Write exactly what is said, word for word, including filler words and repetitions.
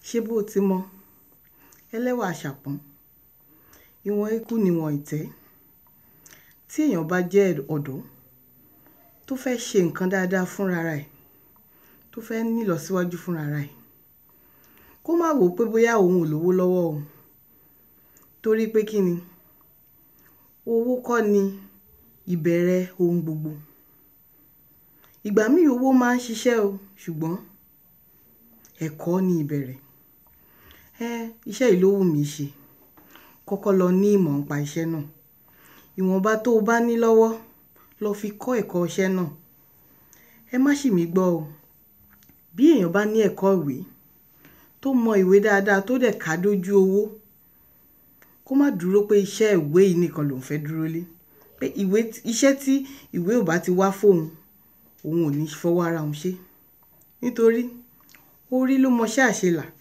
Ṣé bó ti mọ ẹlẹ́wà àṣàpọ́n ìwọ̀n ikú níwọ̀n ìtẹ́. Tí èèyàn bá jẹ́ ọ̀dọ́ tó fẹ́ ṣe nǹkan dáadáa fúnra rẹ̀, tó fẹ́ ní ìlọsíwájú fúnra rẹ̀, kó má wò pé bóyá òun ò lówó lọ́wọ́ o. Torí pé kí ni? Owó kọ́ ni ìbẹ̀rẹ̀ ohun gbogbo. Ìgbà míì owó máa ń ṣiṣẹ́ o, ṣùgbọ́n ẹ̀kọ́ ni ìbẹ̀rẹ̀. Ẹ iṣẹ́ yìí ló wù mí ṣe. Kọ́kọ́ lọ ní ìmọ̀ nípa iṣẹ́ náà. Ìwọ̀nba tó o bá ní lọ́wọ́ lọ fi kọ́ ẹ̀kọ́ iṣẹ́ náà. Ẹ má ṣì mí gbọ́ o. Bí èèyàn bá ní ẹ̀kọ́ ìwé, tó mọ ìwé dáadáa, tó dẹ̀ ká dójú owó, kó má dúró pé iṣẹ́ ìwé yìí nìkan lòún fẹ́ dúró lé. Pé ìwé iṣẹ́ tí ìwé ò bá ti wá fóun, òun ò ní fọwọ́ ara òun ṣe. Nítorí orí ló mọṣẹ́ àṣelà.